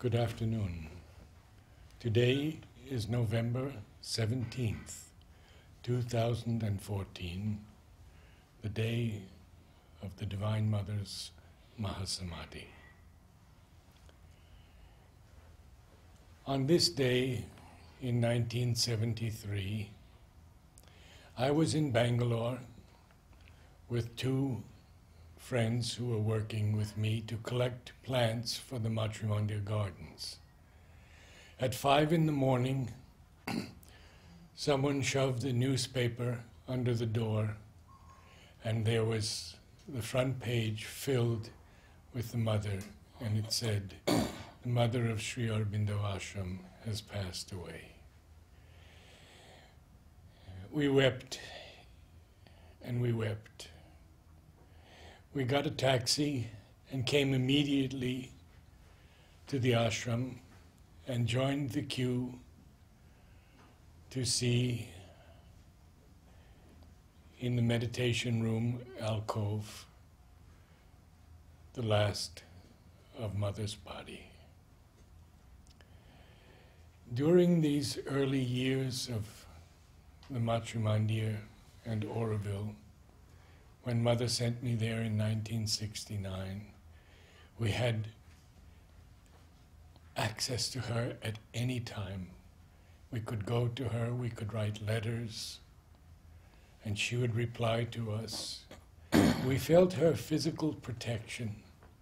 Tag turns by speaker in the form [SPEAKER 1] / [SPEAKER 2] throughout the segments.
[SPEAKER 1] Good afternoon. Today is November 17th, 2014, the day of the Divine Mother's Mahasamadhi. On this day in 1973, I was in Bangalore with two friends who were working with me to collect plants for the Mahasamadhi gardens. At 5 in the morning, someone shoved a newspaper under the door, and there was the front page filled with the mother, and it said, "The mother of Sri Aurobindo Ashram has passed away." We wept, and we wept. We got a taxi and came immediately to the ashram and joined the queue to see in the meditation room alcove the last of Mother's body. During these early years of the Mahasamadhi and Auroville, when Mother sent me there in 1969, we had access to her at any time. We could go to her, we could write letters, and she would reply to us. We felt her physical protection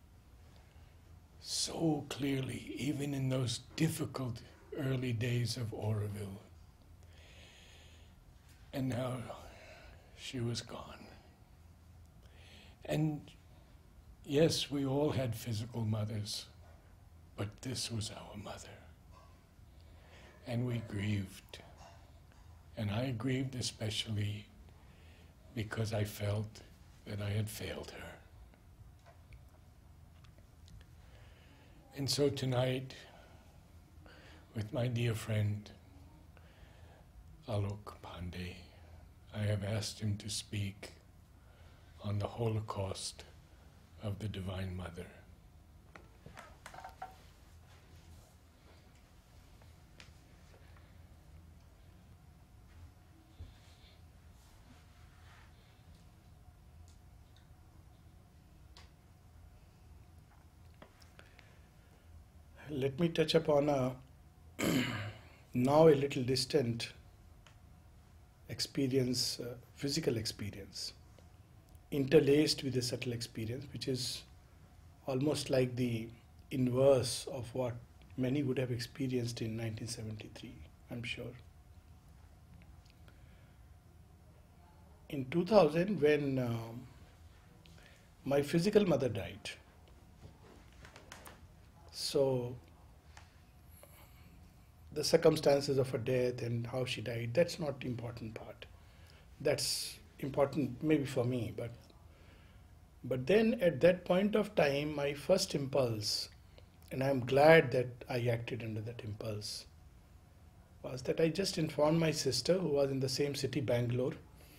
[SPEAKER 1] so clearly, even in those difficult early days of Auroville. And now she was gone. And yes, we all had physical mothers, but this was our mother. And we grieved. And I grieved especially because I felt that I had failed her. And so tonight, with my dear friend Alok Pandey, I have asked him to speak on the Holocaust of the Divine Mother.
[SPEAKER 2] Let me touch upon a now a little distant experience, physical experience, interlaced with a subtle experience, which is almost like the inverse of what many would have experienced in 1973, I'm sure. In 2000, when my physical mother died, so the circumstances of her death and how she died, that's not the important part. That's important maybe for me, but then at that point of time, my first impulse, and I'm glad that I acted under that impulse, was that I just informed my sister, who was in the same city, Bangalore,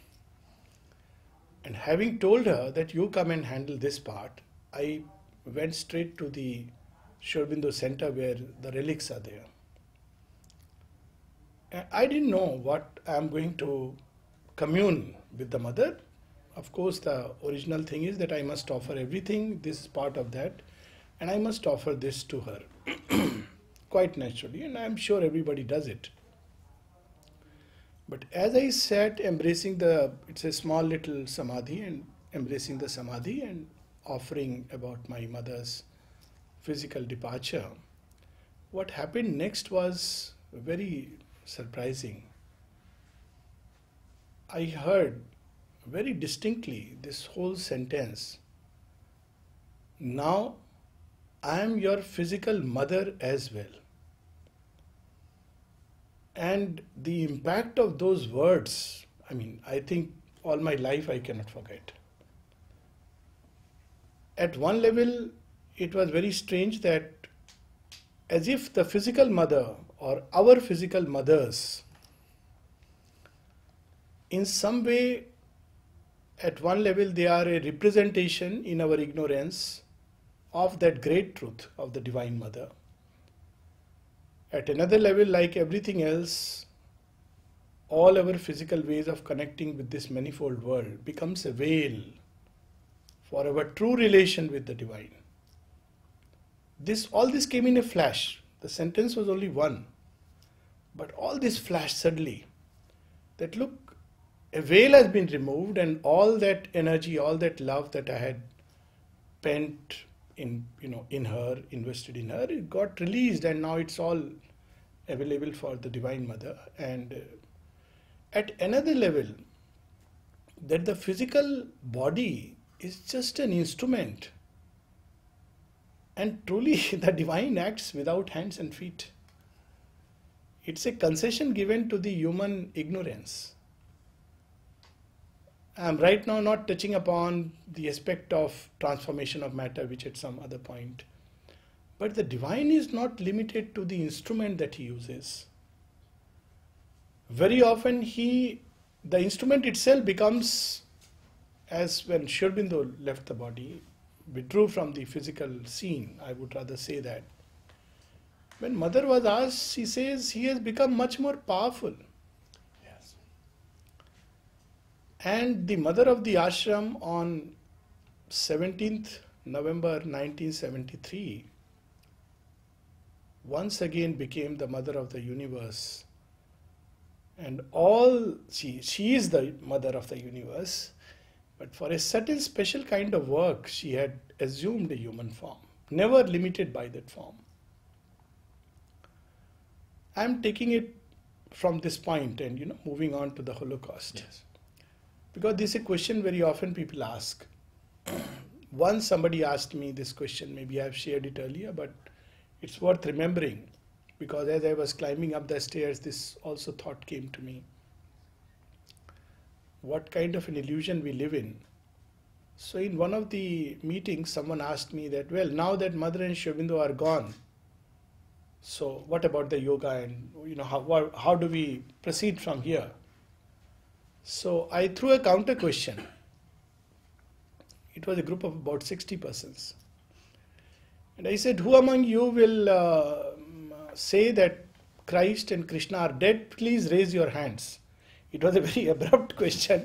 [SPEAKER 2] and having told her that you come and handle this part, I went straight to the Sri Aurobindo Center where the relics are there. And I didn't know what I'm going to commune with the mother. Of course, the original thing is that I must offer everything. This is part of that. And I must offer this to her quite naturally. And I'm sure everybody does it. But as I sat embracing it's a small little samadhi, and embracing the samadhi and offering about my mother's physical departure, what happened next was very surprising. I heard very distinctly this whole sentence, "Now I am your physical mother as well." And the impact of those words, I think all my life I cannot forget. At one level, it was very strange that as if the physical mother or our physical mothers in some way, at one level, they are a representation in our ignorance of that great truth of the Divine Mother. At another level, like everything else, all our physical ways of connecting with this manifold world becomes a veil for our true relation with the divine. All this came in a flash. The sentence was only one, but all this flashed suddenly. That look, a veil has been removed, and all that energy, all that love that I had pent in her, invested in her, it got released, and now it's all available for the Divine Mother. And at another level, that the physical body is just an instrument, and truly the divine acts without hands and feet. It's a concession given to the human ignorance. I'm right now not touching upon the aspect of transformation of matter, which at some other point. But the divine is not limited to the instrument that he uses. Very often the instrument itself becomes, as when Sri Aurobindo left the body, withdrew from the physical scene, I would rather say that. When Mother was asked, she says he has become much more powerful.
[SPEAKER 1] Yes.
[SPEAKER 2] And the mother of the ashram on 17th November 1973 once again became the mother of the universe. And she is the mother of the universe, but for a certain special kind of work, she had assumed a human form, never limited by that form. I'm taking it from this point and moving on to the Holocaust.
[SPEAKER 1] Yes.
[SPEAKER 2] Because this is a question very often people ask. Once somebody asked me this question, maybe I've shared it earlier, but it's worth remembering, because as I was climbing up the stairs, this also thought came to me. What kind of an illusion we live in. So in one of the meetings, someone asked me that, well, now that Mother and Sri Aurobindo are gone, so what about the yoga, and how do we proceed from here? So I threw a counter question. It was a group of about 60 persons. And I said, who among you will say that Christ and Krishna are dead? Please raise your hands. It was a very abrupt question.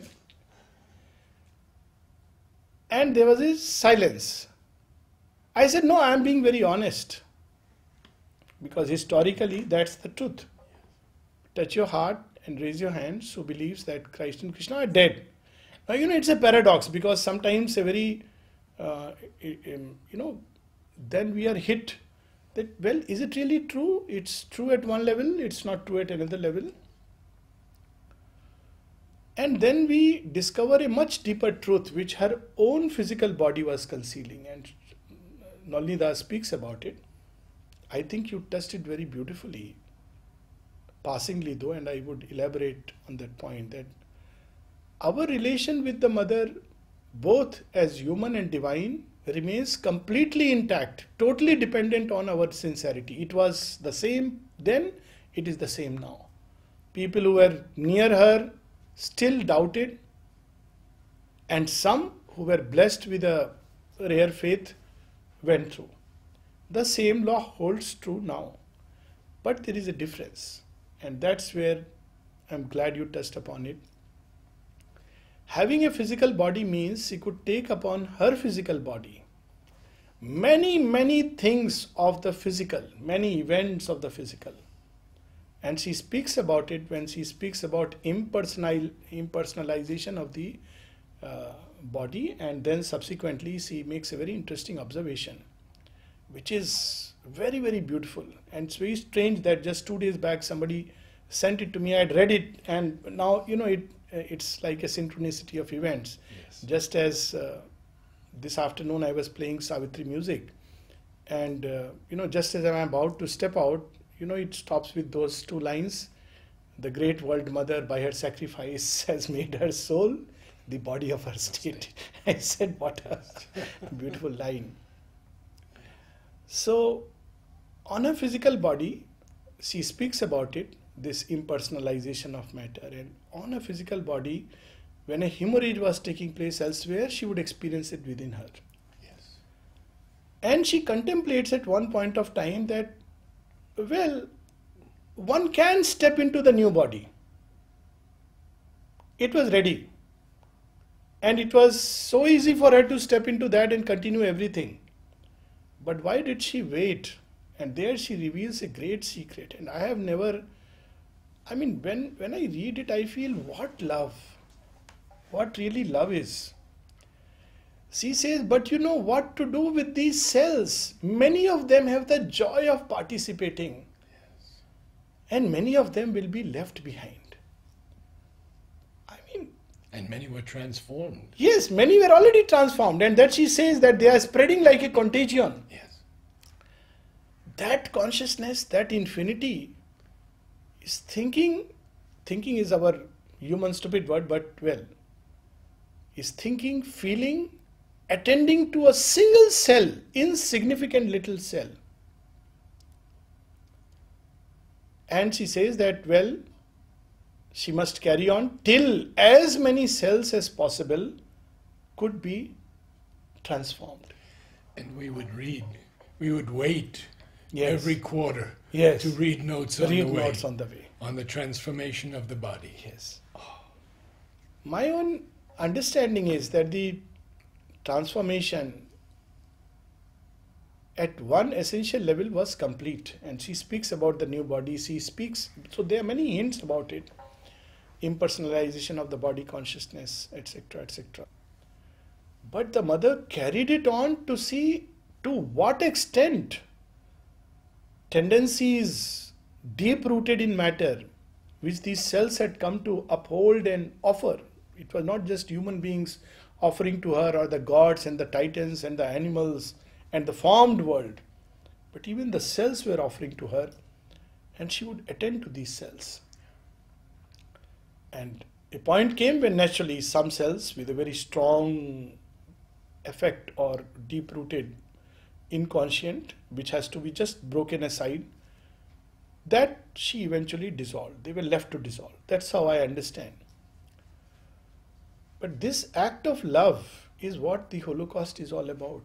[SPEAKER 2] And there was a silence. I said, no, I am being very honest. Because historically, that's the truth. Touch your heart and raise your hands who believes that Christ and Krishna are dead. Now, it's a paradox, because sometimes a very, then we are hit that, well, is it really true? It's true at one level, it's not true at another level. And then we discover a much deeper truth, which her own physical body was concealing. And Nalini speaks about it. I think you touched it very beautifully, passingly though, and I would elaborate on that point, that our relation with the Mother, both as human and divine, remains completely intact, totally dependent on our sincerity. It was the same then, it is the same now. People who were near her still doubted, and some who were blessed with a rare faith went through. The same law holds true now, but there is a difference, and that's where I'm glad you touched upon it. Having a physical body means she could take upon her physical body many things of the physical, many events of the physical. And she speaks about it when she speaks about impersonalization of the body, and then subsequently she makes a very interesting observation, which is very, very beautiful. And it's very strange that just 2 days back somebody sent it to me. I had read it, and now it's like a synchronicity of events.
[SPEAKER 1] Yes.
[SPEAKER 2] Just as this afternoon I was playing Savitri music, and just as I'm about to step out, it stops with those 2 lines. The great world mother by her sacrifice has made her soul the body of her state. I said, what a beautiful line. So on her physical body, she speaks about it, this impersonalization of matter. And on her physical body, when a hemorrhage was taking place elsewhere, she would experience it within her.
[SPEAKER 1] Yes.
[SPEAKER 2] And she contemplates at one point of time that, well, one can step into the new body. It was ready. And it was so easy for her to step into that and continue everything. But why did she wait? And there she reveals a great secret. And I have never, when I read it, I feel what love, what really love is. She says, but you know what to do with these cells? Many of them have the joy of participating. Yes. And many of them will be left behind.
[SPEAKER 1] And many were transformed.
[SPEAKER 2] Yes, many were already transformed. And that she says that they are spreading like a contagion.
[SPEAKER 1] Yes.
[SPEAKER 2] That consciousness, that infinity is thinking. Thinking is our human stupid word, but well, is thinking, feeling, attending to a single cell, insignificant little cell. And she says that, well, she must carry on till as many cells as possible could be transformed.
[SPEAKER 1] And we would wait
[SPEAKER 2] yes.
[SPEAKER 1] every quarter
[SPEAKER 2] yes.
[SPEAKER 1] to read notes on the way. On the transformation of the body.
[SPEAKER 2] Yes. Oh. My own understanding is that the transformation at one essential level was complete. And she speaks about the new body. She speaks, so there are many hints about it. Impersonalization of the body consciousness, etc., etc. But the mother carried it on to see to what extent tendencies deep-rooted in matter, which these cells had come to uphold and offer. It was not just human beings offering to her, or the gods and the titans and the animals and the formed world, but even the cells were offering to her, and she would attend to these cells. And a point came when naturally some cells with a very strong effect or deep-rooted inconscient, which has to be just broken aside, that she eventually dissolved. They were left to dissolve. That's how I understand. But this act of love is what the Holocaust is all about.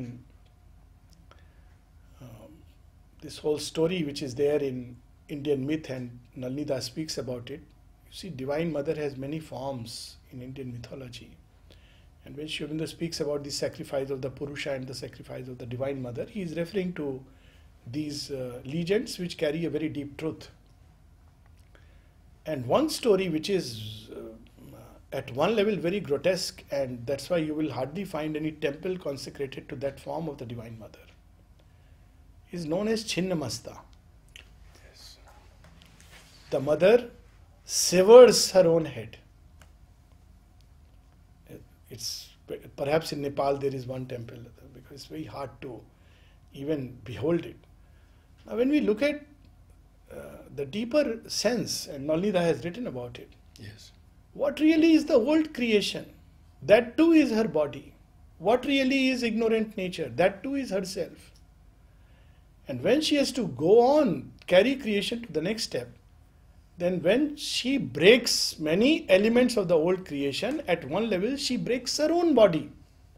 [SPEAKER 2] This whole story which is there in Indian myth, and Nalini speaks about it. You see, Divine Mother has many forms in Indian mythology. And when Sri Aurobindo speaks about the sacrifice of the Purusha and the sacrifice of the Divine Mother, he is referring to these legends which carry a very deep truth. And one story which is at one level very grotesque, and that's why you will hardly find any temple consecrated to that form of the Divine Mother, is known as Chinnamasta. Yes. The mother severs her own head. It's perhaps in Nepal there is one temple, because it's very hard to even behold it. Now when we look at the deeper sense, and Nalini has written about it,
[SPEAKER 1] yes,
[SPEAKER 2] what really is the old creation? That too is her body. What really is ignorant nature? That too is herself. And when she has to go on, carry creation to the next step, then when she breaks many elements of the old creation, at one level she breaks her own body.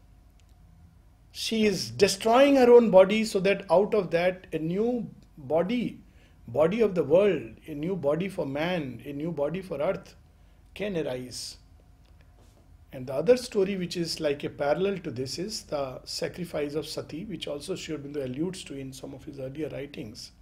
[SPEAKER 2] She is destroying her own body so that out of that a new body of the world, a new body for man, a new body for earth can arise. And the other story which is like a parallel to this is the sacrifice of Sati, which also Sri Aurobindo alludes to in some of his earlier writings,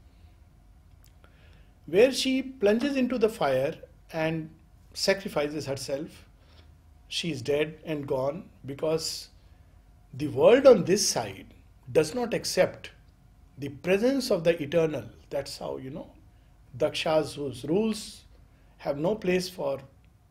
[SPEAKER 2] where she plunges into the fire and sacrifices herself. She is dead and gone because the world on this side does not accept the presence of the eternal. That's how, Dakshas whose rules have no place for,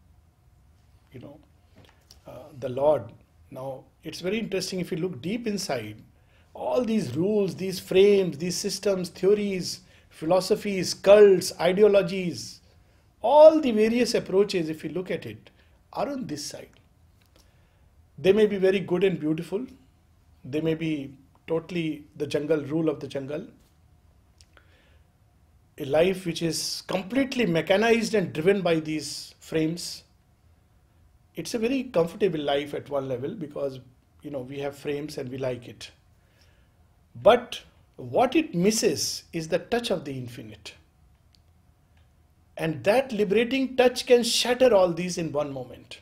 [SPEAKER 2] the Lord. Now, it's very interesting if you look deep inside, all these rules, these frames, these systems, theories, philosophies, cults, ideologies, all the various approaches, if you look at it, are on this side. They may be very good and beautiful. They may be totally the jungle, rule of the jungle. A life which is completely mechanized and driven by these frames. It's a very comfortable life at one level because, we have frames and we like it. But what it misses is the touch of the infinite. And that liberating touch can shatter all these in one moment.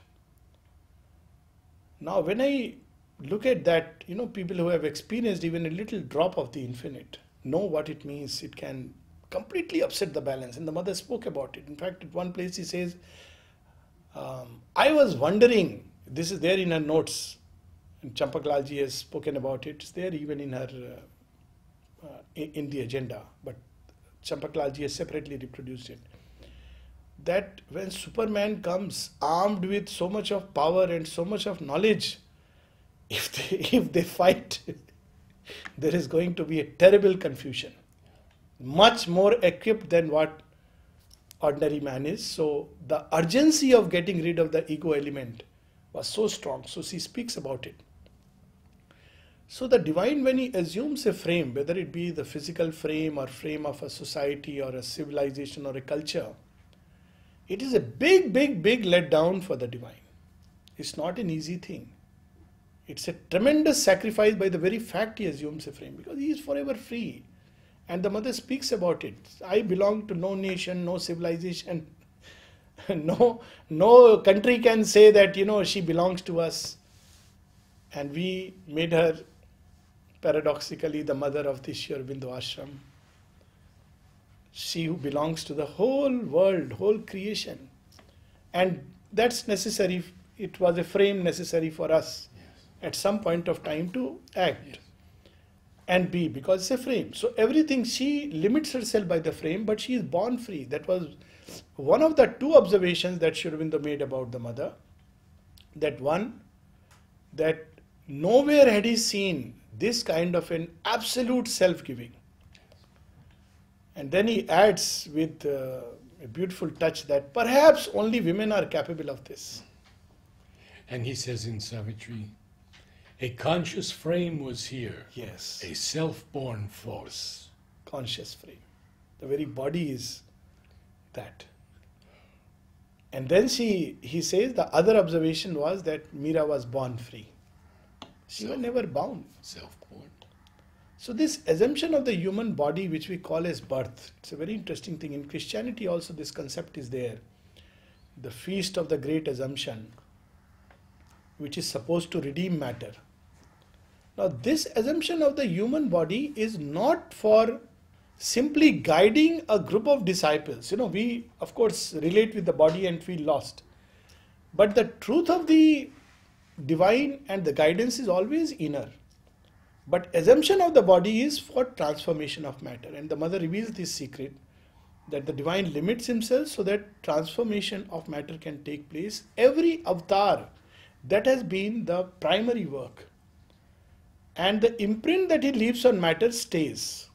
[SPEAKER 2] Now, when I look at that, people who have experienced even a little drop of the infinite know what it means. It can completely upset the balance. And the mother spoke about it. In fact, at one place he says, I was wondering, this is there in her notes, and Champaklalji has spoken about it. It's there even in her, in the agenda, but Champaklalji has separately reproduced it. That when Superman comes armed with so much of power and so much of knowledge, if they fight, there is going to be a terrible confusion. Much more equipped than what ordinary man is. So the urgency of getting rid of the ego element was so strong. So she speaks about it. So the divine, when he assumes a frame, whether it be the physical frame or frame of a society or a civilization or a culture, it is a big, big, big letdown for the divine. It's not an easy thing. It's a tremendous sacrifice by the very fact he assumes a frame, because he is forever free. And the mother speaks about it. I belong to no nation, no civilization. No country can say that, she belongs to us. And we made her paradoxically the mother of the Sri Aurobindo ashram. She who belongs to the whole world, whole creation. And that's necessary. It was a frame necessary for us at some point of time to act and be, because it's a frame. So everything, she limits herself by the frame, but she is born free. That was one of the two observations that Sri Aurobindo made about the mother. That one, that nowhere had he seen this kind of an absolute self-giving. And then he adds with a beautiful touch that perhaps only women are capable of this.
[SPEAKER 1] And he says in Savitri, a conscious frame was here.
[SPEAKER 2] Yes.
[SPEAKER 1] A self-born force.
[SPEAKER 2] Conscious frame. The very body is that. And then he says the other observation was that Meera was born free. She was never bound.
[SPEAKER 1] Self-born.
[SPEAKER 2] So this assumption of the human body, which we call as birth, it's a very interesting thing. In Christianity also this concept is there. The feast of the great assumption, which is supposed to redeem matter. Now this assumption of the human body is not for simply guiding a group of disciples. We of course relate with the body and feel lost. But the truth of the divine and the guidance is always inner. But assumption of the body is for transformation of matter. And the mother reveals this secret, that the divine limits himself so that transformation of matter can take place. Every avatar, that has been the primary work. And the imprint that he leaves on matter stays.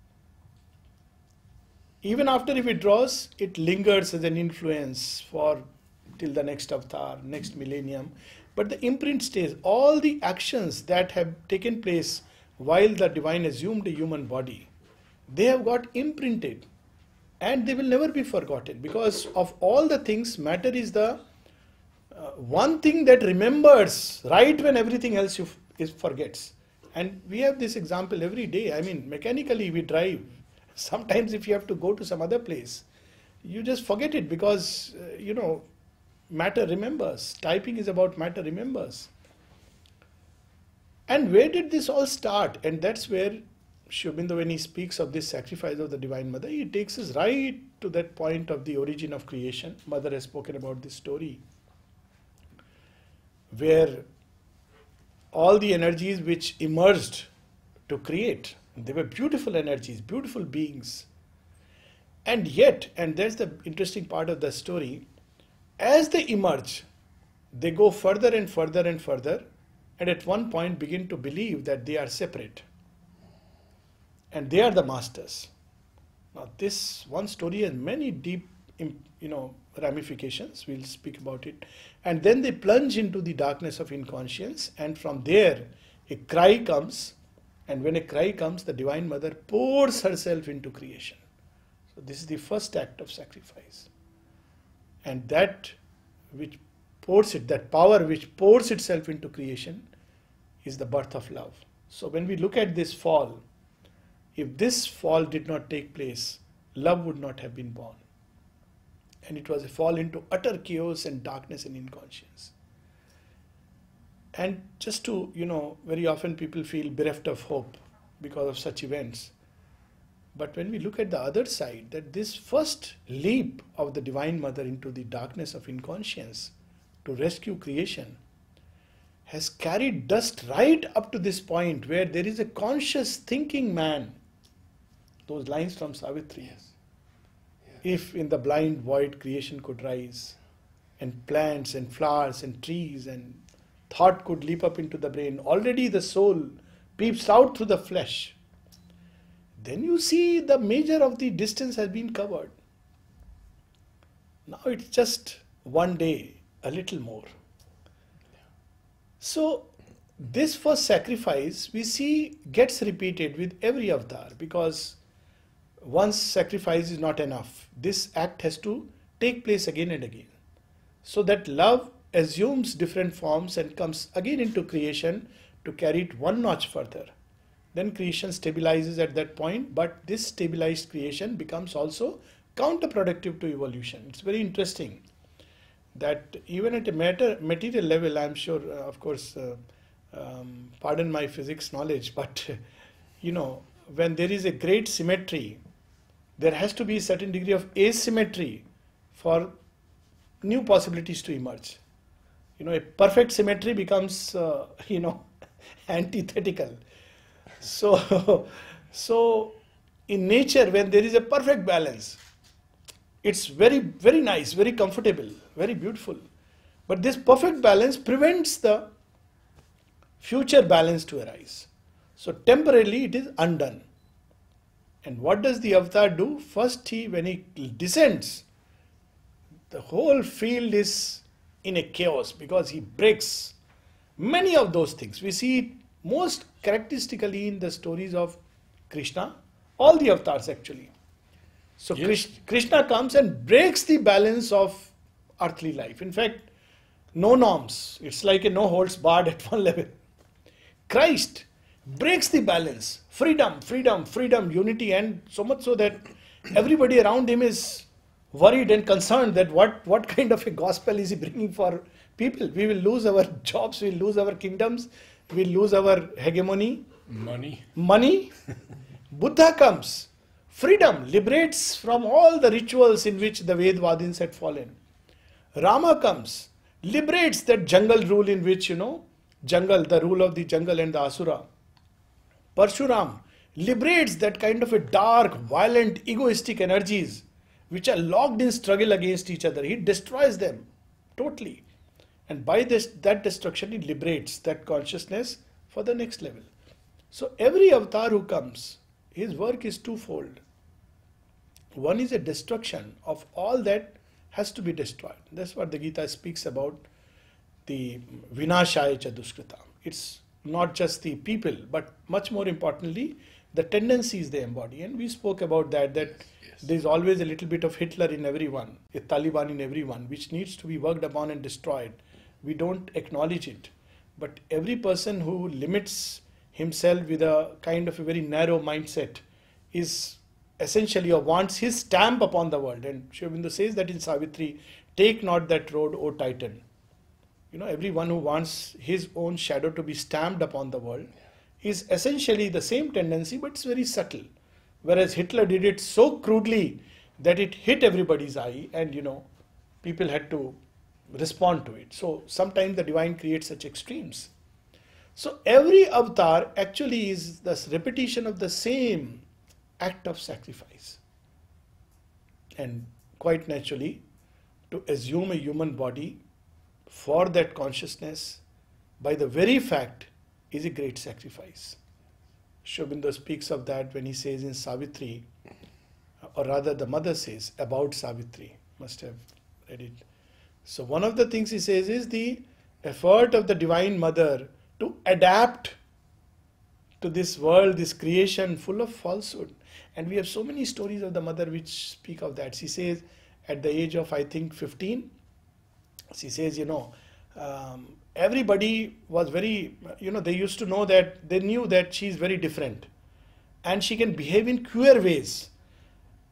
[SPEAKER 2] Even after he withdraws, it lingers as an influence for till the next avatar, next millennium. But the imprint stays. All the actions that have taken place while the divine assumed a human body, they have got imprinted. And they will never be forgotten. Because of all the things, matter is the one thing that remembers right when everything else forgets. And we have this example every day. I mean, mechanically we drive. Sometimes if you have to go to some other place, you just forget it because, matter remembers. Typing is about matter remembers. And where did this all start? And that's where Sri Aurobindo, when he speaks of this sacrifice of the Divine Mother, he takes us right to that point of the origin of creation. Mother has spoken about this story, where all the energies which emerged to create, they were beautiful energies, beautiful beings. And yet, and that's the interesting part of the story, as they emerge, they go further and further and further, and at one point begin to believe that they are separate. And they are the masters. Now this one story has many deep, ramifications. We'll speak about it. And then they plunge into the darkness of inconscience, and from there a cry comes. And when a cry comes, the Divine Mother pours herself into creation. So this is the first act of sacrifice. And that which pours it, that power which pours itself into creation, is the birth of love. So when we look at this fall, if this fall did not take place, love would not have been born. And it was a fall into utter chaos and darkness and inconscience. And just to, very often people feel bereft of hope because of such events. But when we look at the other side, that this first leap of the Divine Mother into the darkness of inconscience to rescue creation has carried dust right up to this point where there is a conscious thinking man. Those lines from Savitri.
[SPEAKER 1] Yes.
[SPEAKER 2] If in the blind void creation could rise, and plants and flowers and trees and thought could leap up into the brain, already the soul peeps out through the flesh. Then you see the major of the distance has been covered. Now it's just one day, a little more. So this first sacrifice we see gets repeated with every avatar, because once sacrifice is not enough. This act has to take place again and again. So that love assumes different forms and comes again into creation to carry it one notch further. Then creation stabilizes at that point, but this stabilized creation becomes also counterproductive to evolution. It's very interesting that even at a material level, I'm sure, of course, pardon my physics knowledge, but when there is a great symmetry, there has to be a certain degree of asymmetry for new possibilities to emerge. A perfect symmetry becomes, antithetical. So in nature, when there is a perfect balance, it's very, very nice, very comfortable, very beautiful. But this perfect balance prevents the future balance to arise. So temporarily it is undone. And what does the avatar do? First, when he descends, the whole field is in a chaos because he breaks many of those things. We see it most characteristically in the stories of Krishna, all the avatars actually. So yes. Krishna comes and breaks the balance of earthly life. In fact, no norms. It's like a no holds barred at one level. Christ breaks the balance. Freedom, freedom, freedom, unity, and so much so that everybody around him is worried and concerned that what kind of a gospel is he bringing for people. We will lose our jobs, we will lose our kingdoms, we will lose our hegemony. Money. Buddha comes. Freedom liberates from all the rituals in which the Vedvadins had fallen. Rama comes, liberates that jungle rule in which, jungle, the rule of the jungle and the asura. Parshuram liberates that kind of a dark, violent, egoistic energies which are locked in struggle against each other. He destroys them totally. And by that destruction, he liberates that consciousness for the next level. So every avatar who comes, his work is twofold. One is a destruction of all that has to be destroyed. That's what the Gita speaks about, the vinashaya cha duskritam. It's not just the people, but much more importantly, the tendencies they embody. And we spoke about that yes. There's always a little bit of Hitler in everyone, a Taliban in everyone, which needs to be worked upon and destroyed. We don't acknowledge it. But every person who limits himself with a kind of a very narrow mindset is essentially, or wants his stamp upon the world. And Sri Aurobindo says that in Savitri, take not that road, O Titan. Everyone who wants his own shadow to be stamped upon the world is essentially the same tendency, but it's very subtle. Whereas Hitler did it so crudely that it hit everybody's eye and, people had to respond to it. So sometimes the divine creates such extremes. So every avatar actually is the repetition of the same act of sacrifice. And quite naturally, to assume a human body for that consciousness by the very fact is a great sacrifice. Sri Aurobindo speaks of that when he says in Savitri, or rather the mother says about Savitri, must have read it. So one of the things he says is the effort of the Divine Mother to adapt to this world, this creation full of falsehood. And we have so many stories of the mother which speak of that. She says at the age of, I think, 15, she says, everybody was very, they used to know that, they knew that she is very different. And she can behave in queer ways.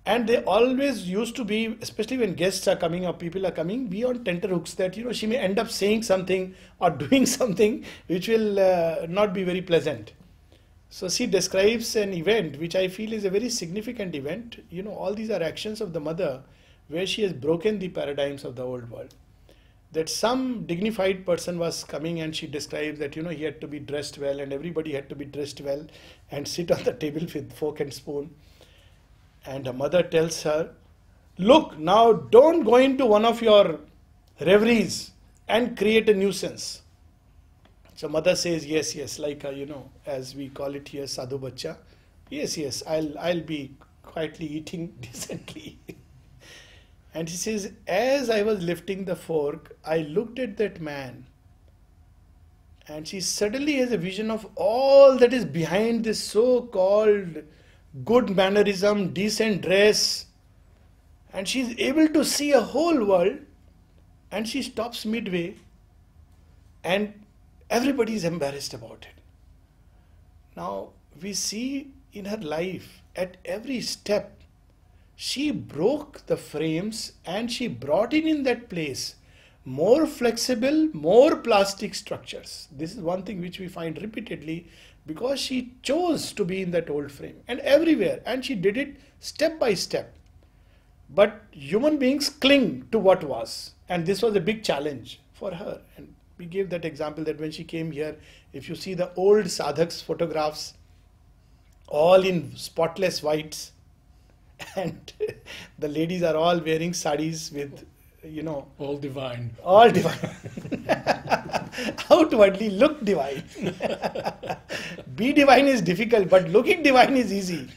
[SPEAKER 2] And they always used to be, especially when guests are coming or people are coming, be on tenterhooks that, she may end up saying something or doing something which will not be very pleasant. So she describes an event which I feel is a very significant event. All these are actions of the mother where she has broken the paradigms of the old world. That some dignified person was coming, and she describes that, he had to be dressed well and everybody had to be dressed well and sit on the table with fork and spoon. And her mother tells her, look, now don't go into one of your reveries and create a nuisance. So mother says, yes, like, as we call it here, sadhu bacha. Yes, I'll be quietly eating decently. And she says, as I was lifting the fork, I looked at that man. And she suddenly has a vision of all that is behind this so-called good mannerism, decent dress. And she's able to see a whole world. And she stops midway. And everybody is embarrassed about it. Now, we see in her life, at every step, she broke the frames and she brought in that place more flexible, more plastic structures. This is one thing which we find repeatedly, because she chose to be in that old frame and everywhere, and she did it step by step. But human beings cling to what was, and this was a big challenge for her. And we gave that example that when she came here, if you see the old sadhaks photographs, all in spotless whites, and the ladies are all wearing saris with,
[SPEAKER 1] all divine.
[SPEAKER 2] All divine. Outwardly look divine. Be divine is difficult, but looking divine is easy.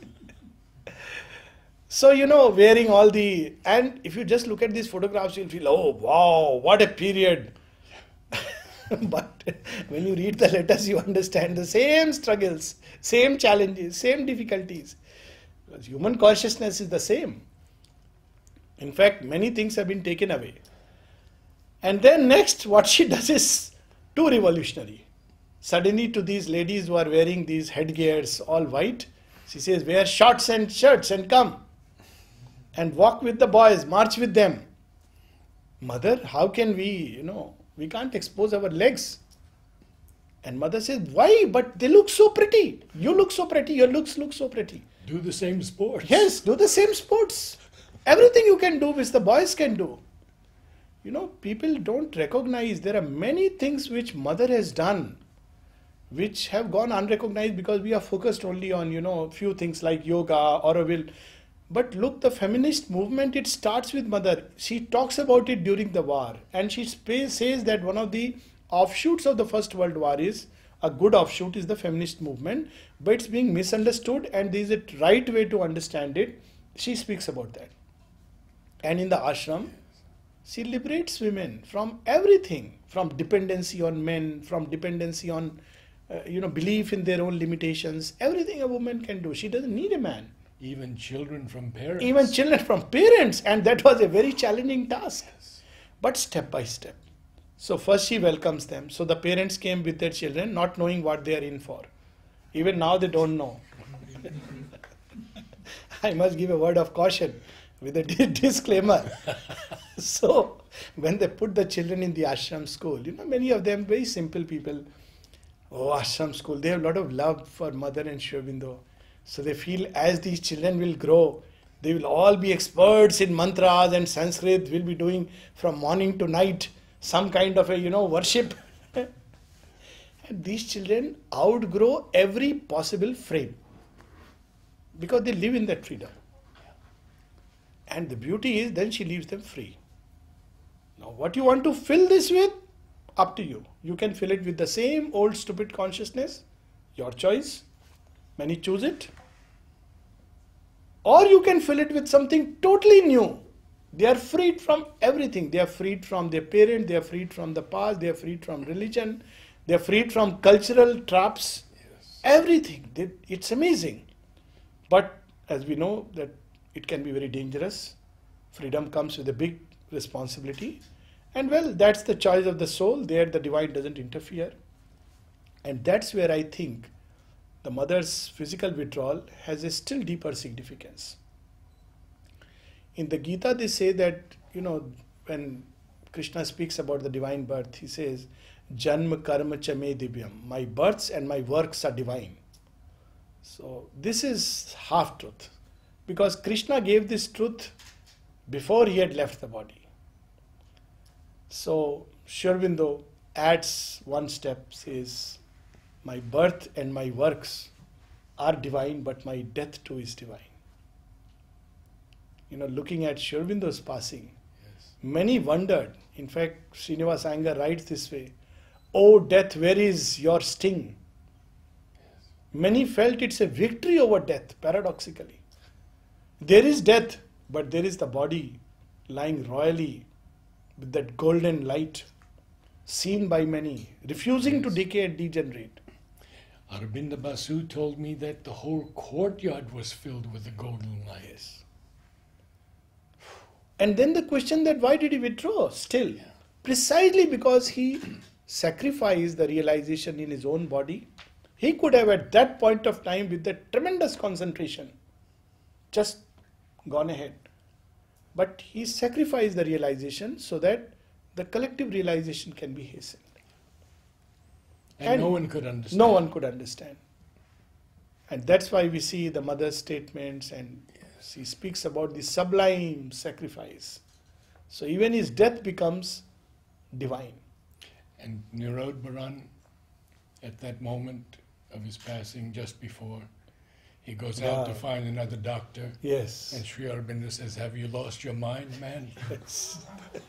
[SPEAKER 2] So, wearing all the, and if you just look at these photographs, you'll feel, oh, wow, what a period. But when you read the letters, you understand the same struggles, same challenges, same difficulties. Because human consciousness is the same. In fact, many things have been taken away. And then next, what she does is too revolutionary. Suddenly to these ladies who are wearing these headgears, all white, she says, wear shorts and shirts and come. And walk with the boys, march with them. Mother, how can we, we can't expose our legs. And mother says, why? But they look so pretty. You look so pretty. Your looks look so pretty.
[SPEAKER 1] Do the same sports.
[SPEAKER 2] Yes, do the same sports. Everything you can do, which the boys can do. People don't recognize there are many things which mother has done, which have gone unrecognized because we are focused only on, few things like yoga or a will. But look, the feminist movement, it starts with mother. She talks about it during the war. And she says that one of the offshoots of the First World War is, a good offshoot is the feminist movement, but it's being misunderstood, and there is a right way to understand it. She speaks about that. And in the ashram, she liberates women from everything, from dependency on men, from dependency on, belief in their own limitations. Everything a woman can do. She doesn't need a man.
[SPEAKER 1] Even children from parents.
[SPEAKER 2] Even children from parents. And that was a very challenging task.
[SPEAKER 1] Yes.
[SPEAKER 2] But step by step. So first she welcomes them. So the parents came with their children, not knowing what they are in for. Even now they don't know. I must give a word of caution with a disclaimer. So when they put the children in the ashram school, many of them very simple people. Oh, ashram school, they have a lot of love for mother and Sri Aurobindo. So they feel as these children will grow, they will all be experts in mantras and Sanskrit, will be doing from morning to night some kind of a, worship. And these children outgrow every possible frame because they live in that freedom. And the beauty is then she leaves them free. Now what you want to fill this with, up to you. You can fill it with the same old stupid consciousness, your choice. Many choose it. Or you can fill it with something totally new. They are freed from everything. They are freed from their parent, they are freed from the past, they are freed from religion, they are freed from cultural traps. Yes. Everything. It's amazing. But as we know that it can be very dangerous. Freedom comes with a big responsibility. And well, that's the choice of the soul. There the divine doesn't interfere. And that's where I think the mother's physical withdrawal has a still deeper significance. In the Gita, they say that, when Krishna speaks about the divine birth, he says, Janma karma chame divyam. My births and my works are divine. So this is half truth. Because Krishna gave this truth before he had left the body. So Sri Aurobindo adds one step, says, my birth and my works are divine, but my death too is divine. Looking at Sri Aurobindo's passing,
[SPEAKER 1] Yes.
[SPEAKER 2] many wondered. In fact, Srinivas Iyengar writes this way, "O death, where is your sting?"
[SPEAKER 1] Yes.
[SPEAKER 2] Many felt it's a victory over death, paradoxically. There is death, but there is the body lying royally with that golden light, seen by many, refusing to
[SPEAKER 1] Yes.
[SPEAKER 2] decay and degenerate.
[SPEAKER 1] Arabinda Basu told me that the whole courtyard was filled with the golden light.
[SPEAKER 2] Yes. And then the question that why did he withdraw still?
[SPEAKER 1] Yeah.
[SPEAKER 2] Precisely because he sacrificed the realization in his own body. He could have at that point of time, with that tremendous concentration, just gone ahead. But he sacrificed the realization so that the collective realization can be hastened.
[SPEAKER 1] And no one could understand.
[SPEAKER 2] No one could understand. And that's why we see the mother's statements, and she speaks about the sublime sacrifice. So even his death becomes divine.
[SPEAKER 1] And Nirod Baran, at that moment of his passing, just before, he goes out to
[SPEAKER 2] Yeah.
[SPEAKER 1] find another doctor.
[SPEAKER 2] Yes.
[SPEAKER 1] And Sri Aurobindo says, "Have you lost your mind, man?"
[SPEAKER 2] Yes.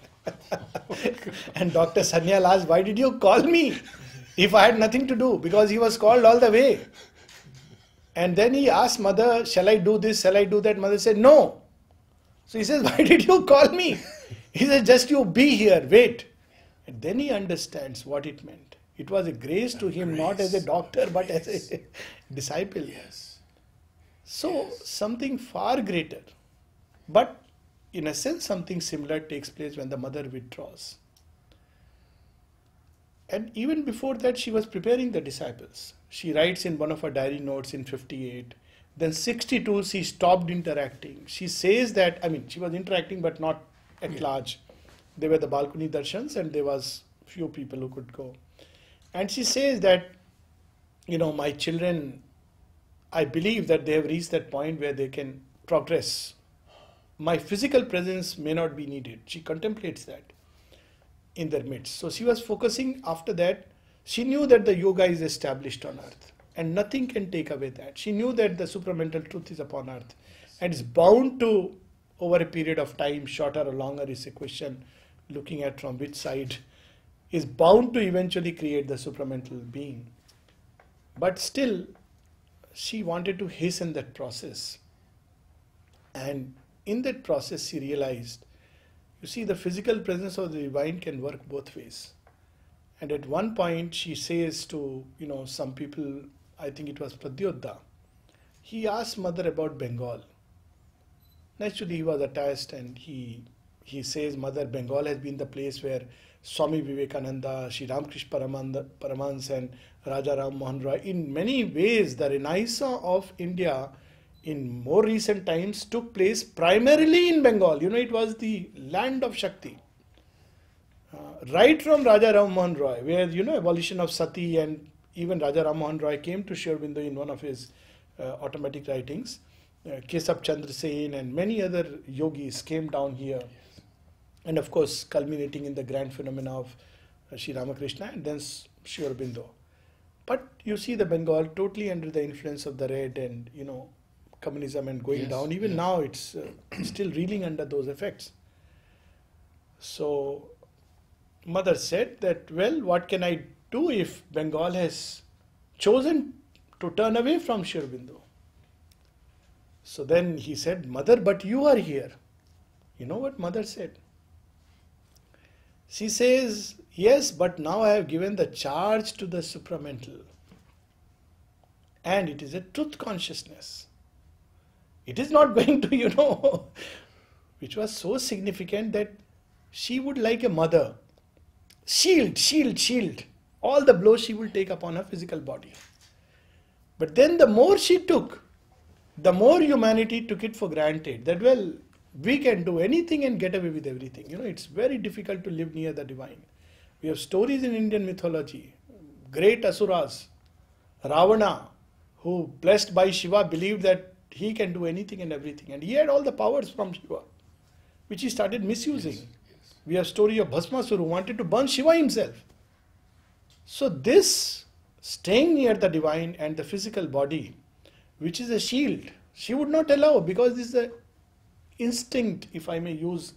[SPEAKER 2] And Dr. Sanyal asked, "Why did you call me if I had nothing to do?" Because he was called all the way. And then he asked mother, "Shall I do this? Shall I do that?" Mother said, "No." So he says, "Why did you call me?" He says, "Just you be here, wait." And then he understands what it meant. It was a grace to him, not as a doctor, but as a disciple.
[SPEAKER 1] Yes.
[SPEAKER 2] So
[SPEAKER 1] Yes.
[SPEAKER 2] something far greater. But in a sense, something similar takes place when the mother withdraws. And even before that, she was preparing the disciples. She writes in one of her diary notes in 58. Then 62, she stopped interacting. She says that, she was interacting but not at
[SPEAKER 1] Yeah.
[SPEAKER 2] large. There were the balcony darshans and there was few people who could go. And she says that, my children, I believe that they have reached that point where they can progress. My physical presence may not be needed. She contemplates that in their midst. So she was focusing after that. She knew that the yoga is established on earth and nothing can take away that. She knew that the supramental truth is upon earth and is bound to, over a period of time, shorter or longer is a question, looking at from which side, is bound to eventually create the supramental being. But still, she wanted to hasten that process. And in that process, she realized, the physical presence of the divine can work both ways. And at one point, she says to, some people, I think it was Pradyodha, he asked mother about Bengal. Naturally, he was attached and he says, "Mother, Bengal has been the place where Swami Vivekananda, Sri Ramakrishna Paramahansa and Raja Ram Mohan Roy, in many ways, the Renaissance of India in more recent times took place primarily in Bengal. It was the land of Shakti. Right from Raja Ram Mohan Roy, where, abolition of sati, and even Raja Ram Mohan Roy came to Sri Aurobindo in one of his automatic writings. Kesab Chandra Sen and many other yogis came down here.
[SPEAKER 1] Yes.
[SPEAKER 2] And of course, culminating in the grand phenomena of Sri Ramakrishna and then Sri Aurobindo. But you see the Bengal totally under the influence of the red and, communism and going
[SPEAKER 1] Yes,
[SPEAKER 2] down. Even
[SPEAKER 1] yes.
[SPEAKER 2] now it's still reeling under those effects. So mother said that, well, what can I do if Bengal has chosen to turn away from Sri Aurobindo? So then he said, "Mother, but you are here." You know what mother said? She says, "Yes, but now I have given the charge to the supramental. And it is a truth consciousness. It is not going to, which was so significant that she would, like a mother, shield, all the blows she will take upon her physical body. But then the more she took, the more humanity took it for granted that, well, We can do anything and get away with everything. It's very difficult to live near the divine. We have stories in Indian mythology, great asuras, Ravana, who blessed by Shiva believed that he can do anything and everything. And he had all the powers from Shiva, which he started misusing.
[SPEAKER 1] Yes.
[SPEAKER 2] We have story of Bhasmasura who wanted to burn Shiva himself. So this staying near the divine and the physical body, which is a shield, she would not allow, because this is the instinct, if I may use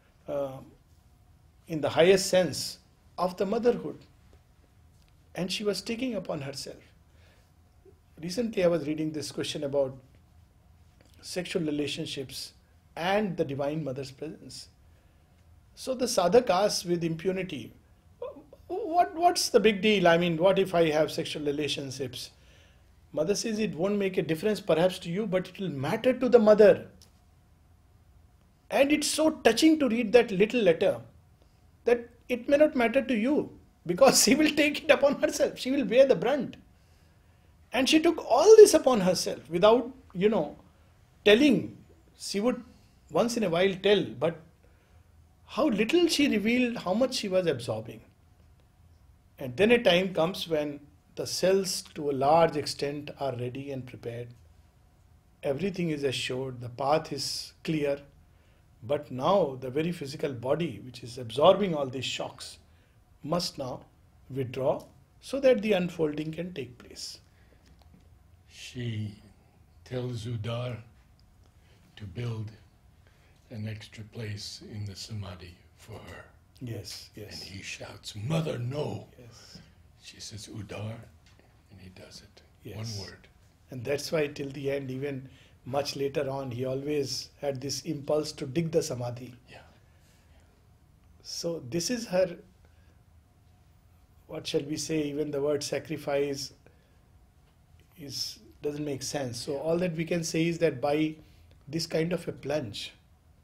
[SPEAKER 2] in the highest sense, of the motherhood. And she was taking upon herself. Recently I was reading this question about sexual relationships and the Divine Mother's presence. So the sadhak asks with impunity, what's the big deal? I mean, what if I have sexual relationships? Mother says it won't make a difference perhaps to you, but it will matter to the mother. And it's so touching to read that little letter that it may not matter to you, because she will take it upon herself. She will bear the brunt. And she took all this upon herself without, telling. She would once in a while tell, but how little she revealed how much she was absorbing. And then a time comes when the cells to a large extent are ready and prepared. Everything is assured, the path is clear. But now the very physical body, which is absorbing all these shocks, must now withdraw so that the unfolding can take place.
[SPEAKER 1] She tells Udar to build an extra place in the Samadhi for her.
[SPEAKER 2] Yes, yes.
[SPEAKER 1] And he shouts, "Mother, no!"
[SPEAKER 2] Yes.
[SPEAKER 1] She says, "Udar," and he does it.
[SPEAKER 2] Yes.
[SPEAKER 1] One word.
[SPEAKER 2] And that's why till the end, even much later on, he always had this impulse to dig the Samadhi.
[SPEAKER 1] Yeah.
[SPEAKER 2] So this is her, what shall we say, even the word sacrifice doesn't make sense. So all that we can say is that by this kind of a plunge,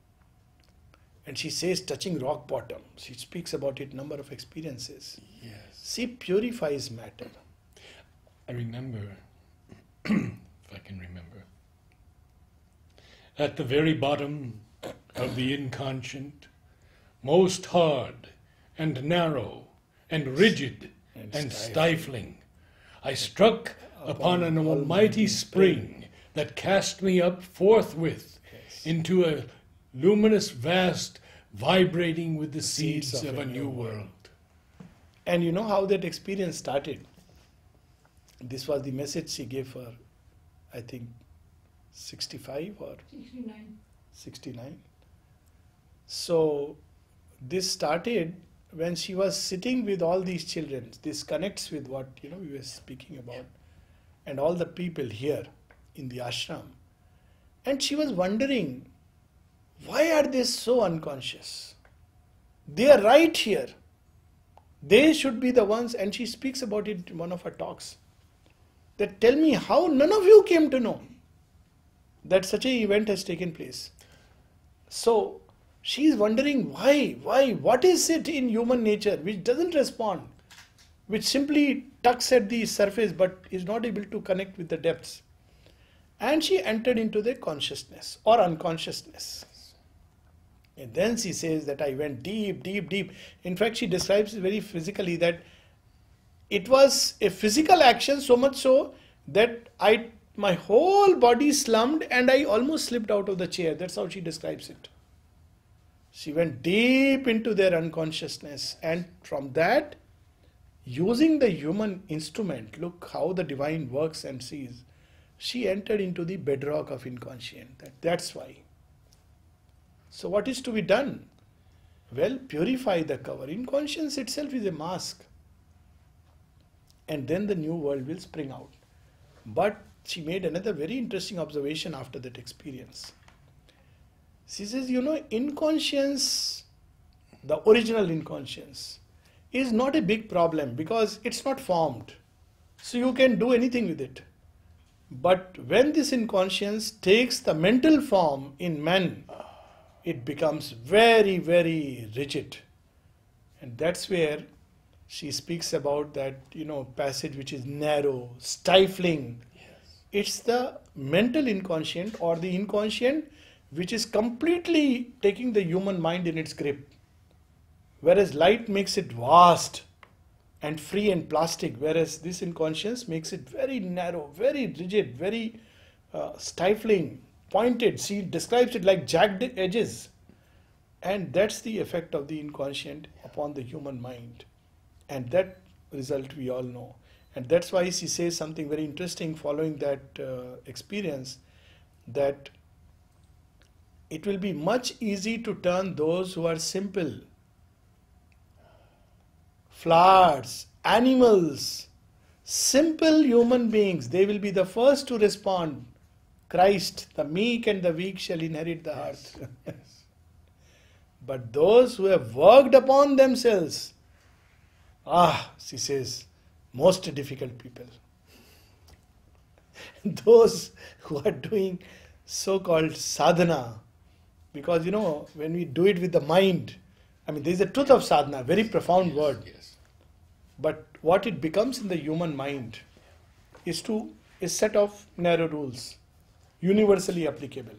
[SPEAKER 2] and she says touching rock bottom, she speaks about it, number of experiences.
[SPEAKER 1] Yes.
[SPEAKER 2] She purifies matter.
[SPEAKER 1] I remember, if I can remember, at the very bottom of the inconscient, most hard and narrow and rigid and stifling, I struck upon an almighty spring that cast me up forthwith into a luminous vast, vibrating with the seeds of a new world.
[SPEAKER 2] And you know how that experience started? This was the message she gave for, I think, 65 or 69. So this started when she was sitting with all these children. This connects with what we were speaking about, and all the people here in the ashram. And she was wondering, why are they so unconscious? They are right here. They should be the ones, and she speaks about it in one of her talks. That tell me how none of you came to know that such an event has taken place. So she is wondering why, what is it in human nature which doesn't respond, which simply tucks at the surface but is not able to connect with the depths. And she entered into the consciousness or unconsciousness. And then she says that I went deep, deep, deep. In fact, she describes it very physically, that it was a physical action, so much so that my whole body slumped and I almost slipped out of the chair. That's how she describes it. She went deep into their unconsciousness, and from that, using the human instrument, look how the divine works and sees, she entered into the bedrock of inconscient. That's why. So what is to be done? Well, purify the cover. Inconscience itself is a mask. And then the new world will spring out. But she made another very interesting observation after that experience. She says, inconscience, the original inconscience, is not a big problem because it's not formed. So you can do anything with it. But when this inconscience takes the mental form in man, it becomes very, very rigid. And that's where she speaks about that, passage which is narrow, stifling. Yes. It's the mental inconscient or the inconscient which is completely taking the human mind in its grip. Whereas light makes it vast and free and plastic, whereas this inconscience makes it very narrow, very rigid, very stifling, pointed. She describes it like jagged edges. And that's the effect of the inconscient upon the human mind. And that result we all know. And that's why she says something very interesting following that experience, that it will be much easy to turn those who are simple, flowers, animals, simple human beings, they will be the first to respond. Christ, the meek and the weak shall inherit the earth.
[SPEAKER 1] Yes.
[SPEAKER 2] But those who have worked upon themselves, she says, most difficult people. Those who are doing so-called sadhana, because when we do it with the mind, there is a truth of sadhana, very profound word.
[SPEAKER 1] Yes.
[SPEAKER 2] But what it becomes in the human mind is a set of narrow rules, universally applicable.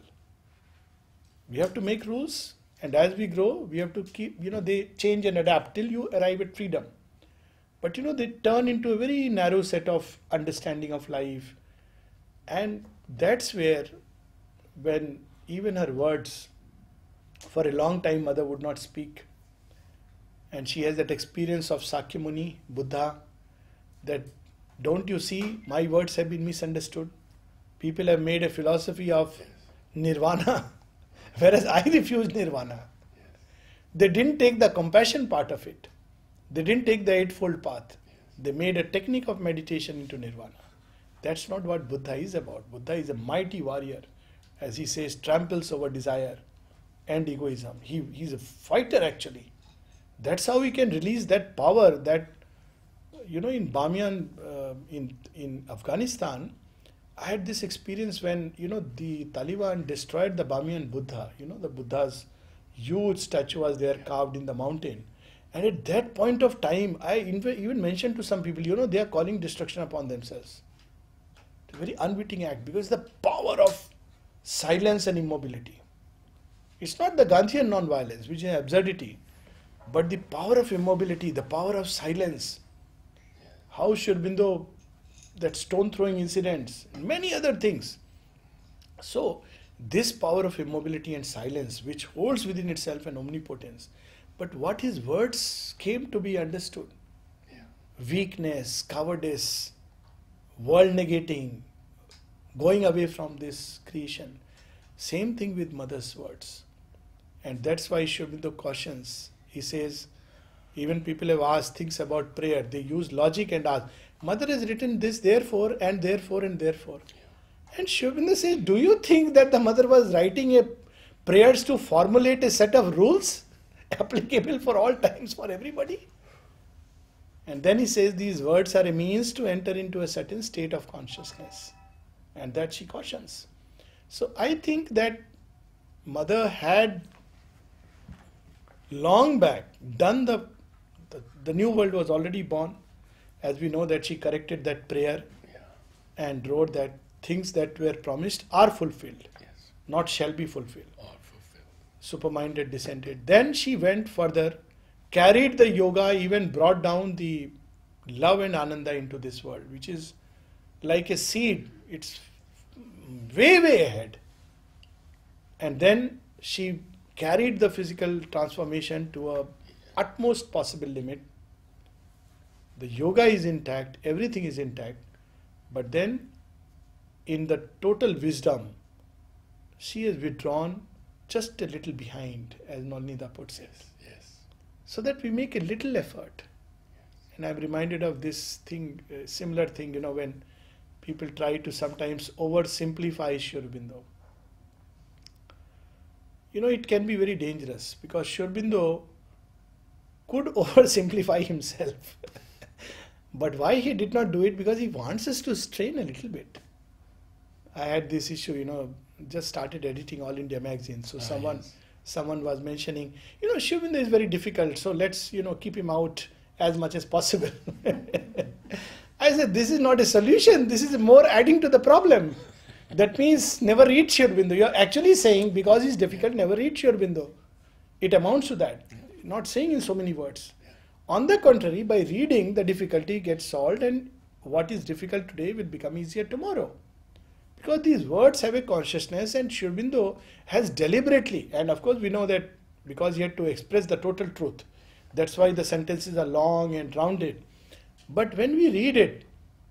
[SPEAKER 2] We have to make rules, and as we grow, we have to keep, they change and adapt till you arrive at freedom. But they turn into a very narrow set of understanding of life. And that's where, when even her words, for a long time mother would not speak. And she has that experience of Sakyamuni, Buddha, that don't you see, my words have been misunderstood. People have made a philosophy of nirvana, whereas I refuse nirvana. They didn't take the compassion part of it. They didn't take the Eightfold Path. They made a technique of meditation into nirvana. That's not what Buddha is about. Buddha is a mighty warrior. As he says, tramples over desire and egoism. He's a fighter actually. That's how we can release that power that, in Bamiyan, in Afghanistan, I had this experience when, the Taliban destroyed the Bamiyan Buddha. The Buddha's huge statue was there carved in the mountain. And at that point of time, I even mentioned to some people, they are calling destruction upon themselves. It's a very unwitting act, because the power of silence and immobility. It's not the Gandhian non-violence, which is an absurdity, but the power of immobility, the power of silence. How Sri Aurobindo, that stone throwing incidents, many other things. So this power of immobility and silence, which holds within itself an omnipotence, but what his words came to be understood. Weakness, cowardice, world negating, going away from this creation. Same thing with mother's words. And that's why Sri Aurobindo cautions. He says, even people have asked things about prayer. They use logic and ask, Mother has written this, therefore, and therefore, and therefore. And Sri Aurobindo says, do you think that the mother was writing prayers to formulate a set of rules applicable for all times for everybody? And then he says these words are a means to enter into a certain state of consciousness. And that she cautions. So I think that mother had long back done the new world was already born. As we know that she corrected that prayer and wrote that things that were promised are fulfilled, not shall be fulfilled. Superminded descended. Then she went further, carried the yoga, even brought down the love and ananda into this world, which is like a seed. It's way, way ahead. And then she carried the physical transformation to a utmost possible limit. The yoga is intact, everything is intact, but then in the total wisdom, she has withdrawn just a little behind, as Nolnida puts it. So that we make a little effort. And I'm reminded of this thing, similar thing, when people try to sometimes oversimplify Sri Aurobindo. It can be very dangerous, because Sri Aurobindo could oversimplify himself. But why he did not do it? Because he wants us to strain a little bit. I had this issue, just started editing All India magazine. So someone was mentioning, Sri Aurobindo is very difficult, so let's, keep him out as much as possible. I said, this is not a solution. This is more adding to the problem. That means never reach Shri Aurobindo. You are actually saying because it's difficult, never reach Shri Aurobindo. It amounts to that. Not saying in so many words. On the contrary, by reading, the difficulty gets solved, and what is difficult today will become easier tomorrow. Because these words have a consciousness, and Shri Aurobindo has deliberately, and of course we know that because he had to express the total truth. That's why the sentences are long and rounded. But when we read it,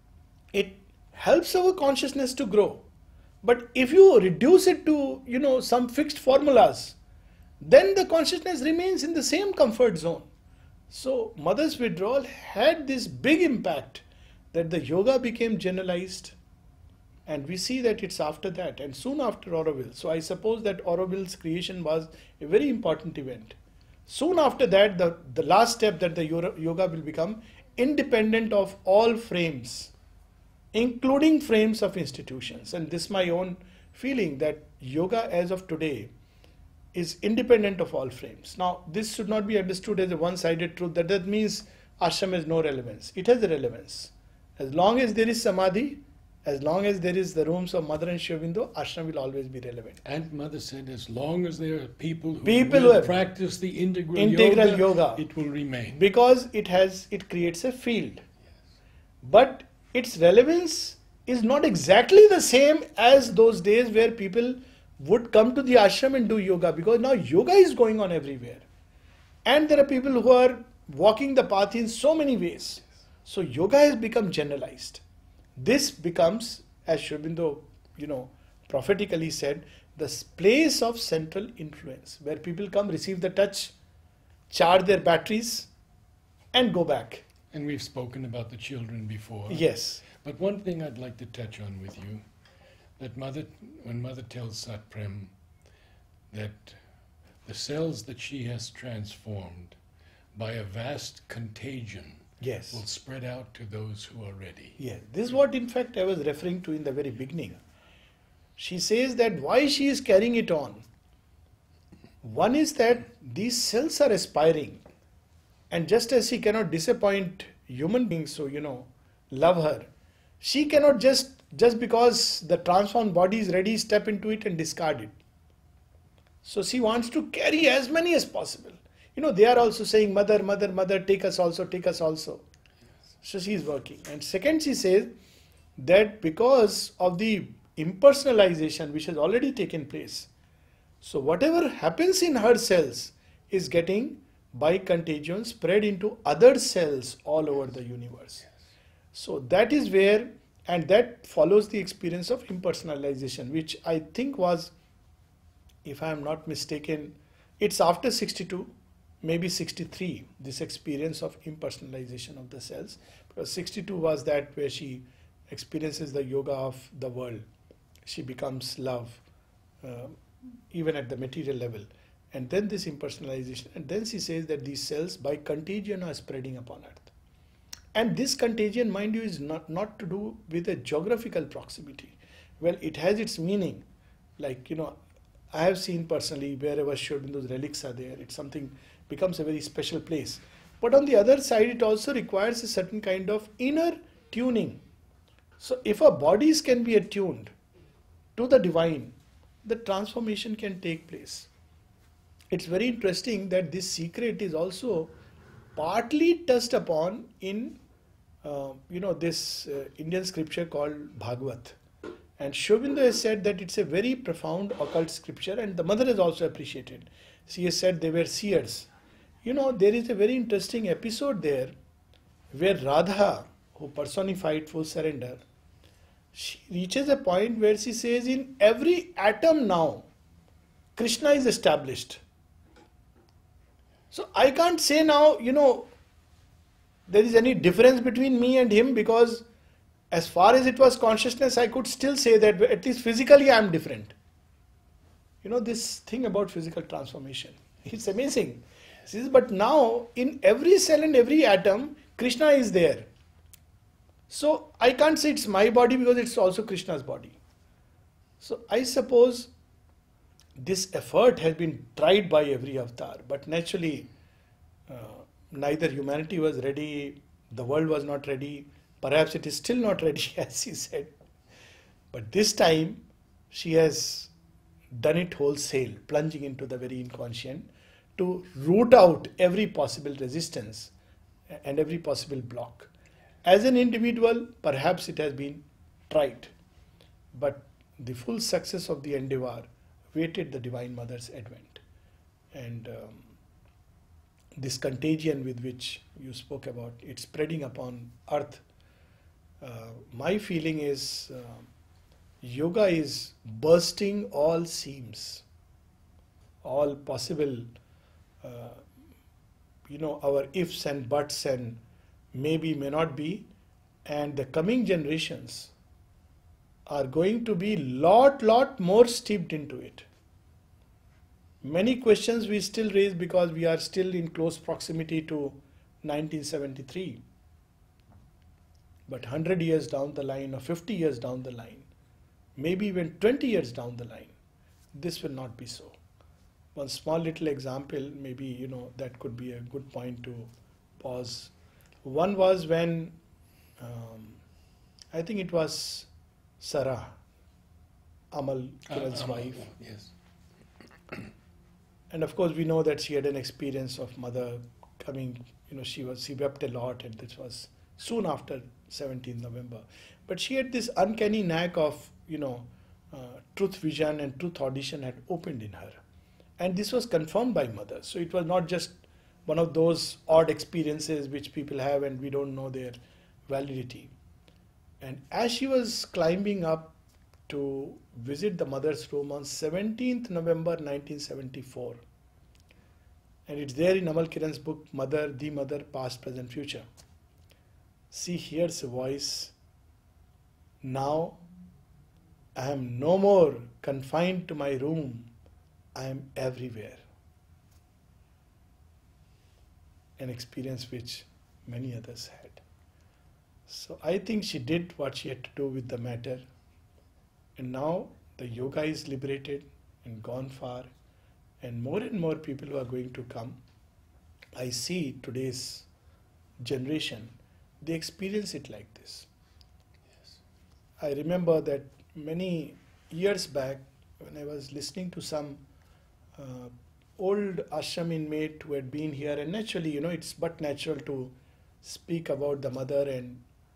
[SPEAKER 2] it helps our consciousness to grow. But if you reduce it to, some fixed formulas, then the consciousness remains in the same comfort zone. So mother's withdrawal had this big impact that the yoga became generalized, and we see that it's after that and soon after Auroville. So I suppose that Auroville's creation was a very important event. Soon after that, the last step, that the yoga will become independent of all frames, including frames of institutions. And this is my own feeling, that yoga as of today is independent of all frames. Now, this should not be understood as a one-sided truth, that means ashram has no relevance. It has a relevance. As long as there is samadhi, as long as there is the rooms of Mother and Shri Aurobindo, ashram will always be relevant.
[SPEAKER 1] And Mother said, as long as there are people who
[SPEAKER 2] will
[SPEAKER 1] practice the integral
[SPEAKER 2] yoga,
[SPEAKER 1] it will remain.
[SPEAKER 2] Because it creates a field. Yes. But its relevance is not exactly the same as those days where people would come to the ashram and do yoga, because now yoga is going on everywhere. And there are people who are walking the path in so many ways. So yoga has become generalized. This becomes, as Shri Aurobindo, prophetically said, the place of central influence, where people come, receive the touch, charge their batteries, and go back.
[SPEAKER 1] And we've spoken about the children before.
[SPEAKER 2] Yes.
[SPEAKER 1] But one thing I'd like to touch on with you, that when Mother tells Satprem that the cells that she has transformed by a vast contagion
[SPEAKER 2] yes.
[SPEAKER 1] will spread out to those who are ready.
[SPEAKER 2] Yeah, this is what in fact I was referring to in the very beginning. She says that why she is carrying it on. One is that these cells are aspiring, and just as she cannot disappoint human beings, so love her, she cannot just because the transformed body is ready, step into it and discard it. So she wants to carry as many as possible. They are also saying, Mother, Mother, Mother, take us also, take us also. So she is working. And second, she says that because of the impersonalization which has already taken place, so whatever happens in her cells is getting, by contagion, spread into other cells all over the universe. So that is where, and that follows the experience of impersonalization, which I think was, if I am not mistaken, it's after 62, maybe 63, this experience of impersonalization of the cells. Because 62 was that where she experiences the yoga of the world. She becomes love, even at the material level. And then this impersonalization, and then she says that these cells by contagion are spreading upon earth. And this contagion, mind you, is not to do with a geographical proximity. Well, it has its meaning. Like, I have seen personally wherever Shri Aurobindo's relics are there, it's something, becomes a very special place. But on the other side, it also requires a certain kind of inner tuning. So if our bodies can be attuned to the divine, the transformation can take place. It's very interesting that this secret is also partly touched upon in this Indian scripture called Bhagavat. And Shri Aurobindo has said that it's a very profound occult scripture, and the mother has also appreciated. She has said they were seers. There is a very interesting episode there where Radha, who personified full surrender, she reaches a point where she says, in every atom now, Krishna is established. So I can't say now, there is any difference between me and him, because as far as it was consciousness, I could still say that at least physically I am different. This thing about physical transformation, it's amazing. She says, but now in every cell and every atom, Krishna is there. So I can't say it's my body because it's also Krishna's body. So I suppose this effort has been tried by every avatar, but naturally neither humanity was ready, the world was not ready, perhaps it is still not ready, as he said. But this time she has done it wholesale, plunging into the very inconscient to root out every possible resistance and every possible block. As an individual, perhaps it has been tried, but the full success of the endeavor waited the Divine Mother's advent. And this contagion with which you spoke about, it's spreading upon earth. My feeling is yoga is bursting all seams, all possible, our ifs and buts and maybe, may not be, and the coming generations are going to be lot more steeped into it. Many questions we still raise because we are still in close proximity to 1973. But 100 years down the line or 50 years down the line, maybe even 20 years down the line, this will not be so. One small little example, maybe, that could be a good point to pause. One was when, I think it was Sarah, Amal Kiran's wife.
[SPEAKER 1] Yes.
[SPEAKER 2] And of course, we know that she had an experience of mother coming, she wept a lot, and this was soon after 17th November. But she had this uncanny knack of, truth vision and truth audition had opened in her. And this was confirmed by mother. So it was not just one of those odd experiences which people have and we don't know their validity. And as she was climbing up to visit the mother's room on 17th November 1974, and it's there in Amal Kiran's book, Mother, the Mother, Past, Present, Future. She hears a voice, now I am no more confined to my room, I am everywhere. An experience which many others had. So I think she did what she had to do with the matter. And now the yoga is liberated and gone far. And more people who are going to come. I see today's generation, they experience it like this.
[SPEAKER 1] Yes.
[SPEAKER 2] I remember that many years back when I was listening to some old ashram inmate who had been here, and naturally, it's but natural to speak about the mother, and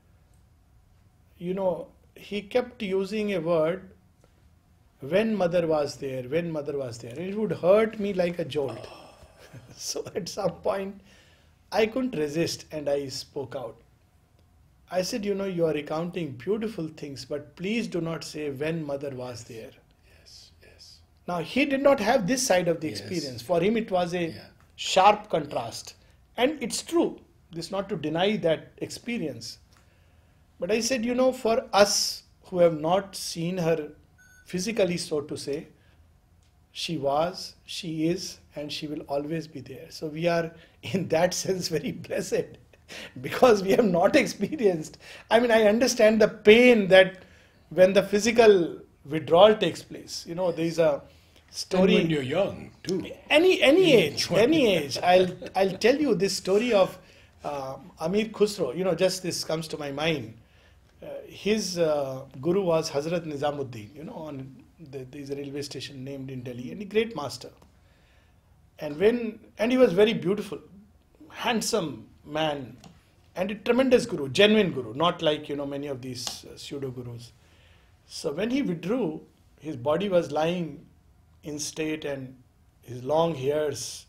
[SPEAKER 2] he kept using a word, when mother was there, when mother was there, and it would hurt me like a jolt. So at some point I couldn't resist and I spoke out. I said, you are recounting beautiful things, but please do not say when mother was there.
[SPEAKER 1] Yes.
[SPEAKER 2] Now, he did not have this side of the
[SPEAKER 1] Yes.
[SPEAKER 2] experience. For him, it was a sharp contrast. And it's true. This is not to deny that experience. But I said, for us who have not seen her physically, so to say, she was, she is, and she will always be there. So we are, in that sense, very blessed because we have not experienced. I mean, I understand the pain that when the physical withdrawal takes place. There is a story.
[SPEAKER 1] And when you're young, too.
[SPEAKER 2] Any age. I'll tell you this story of Amir Khusro. Just this comes to my mind. His guru was Hazrat Nizamuddin. There is a railway station named in Delhi, and a great master. And he was very beautiful, handsome man, and a tremendous guru, genuine guru, not like many of these pseudo gurus. So when he withdrew, his body was lying in state, and his long hairs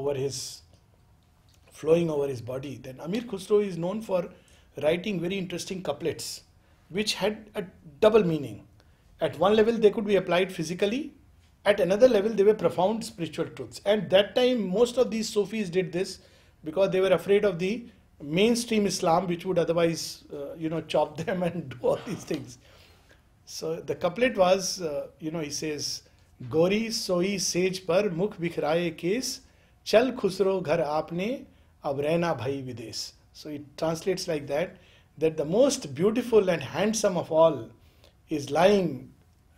[SPEAKER 2] flowing over his body. Then Amir Khusro is known for writing very interesting couplets, which had a double meaning. At one level, they could be applied physically. At another level, they were profound spiritual truths. And that time, most of these Sufis did this because they were afraid of the mainstream Islam, which would otherwise, chop them and do all these things. So the couplet was, he says, Gori soi sej par mukh bikhraye kes, chal khusro ghar aapne, ab rehna bhai vides. So it translates like that the most beautiful and handsome of all is lying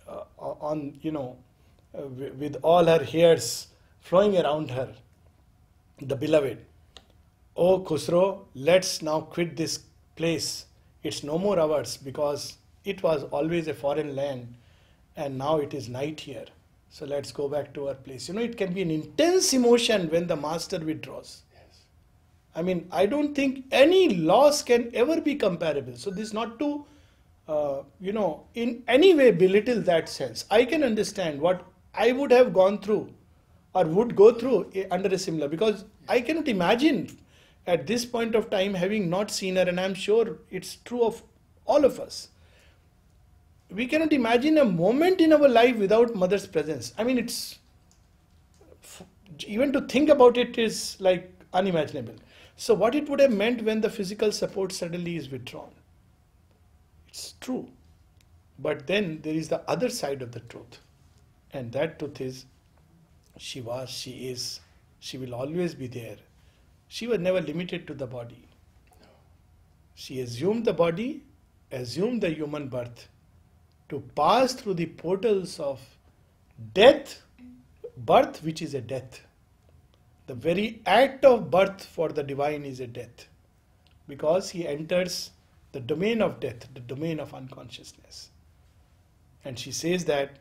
[SPEAKER 2] with all her hairs flowing around her, the beloved. Oh Khusro, let's now quit this place. It's no more ours because it was always a foreign land, and now it is night here. So let's go back to our place. It can be an intense emotion when the master withdraws.
[SPEAKER 1] Yes.
[SPEAKER 2] I mean, I don't think any loss can ever be comparable. So this is not to, in any way belittle that sense. I can understand what I would have gone through or would go through under a similar, because I cannot imagine at this point of time having not seen her, and I'm sure it's true of all of us. We cannot imagine a moment in our life without mother's presence. I mean, even to think about it is like unimaginable. So what it would have meant when the physical support suddenly is withdrawn. It's true. But then there is the other side of the truth. And that truth is, she was, she is, she will always be there. She was never limited to the body. She assumed the body, assumed the human birth, to pass through the portals of death, birth which is a death. The very act of birth for the divine is a death, because he enters the domain of death, the domain of unconsciousness. And she says that